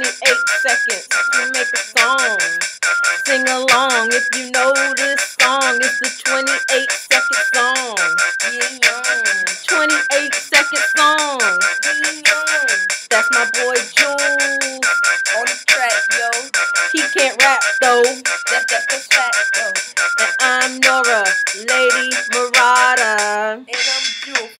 28 seconds to make a song. Sing along if you know this song. It's the 28-second song. 28-second song. That's my boy Jules On the track, yo. He can't rap though. That's the fact, yo. And I'm Nora, Lady Murata. And I'm Jules.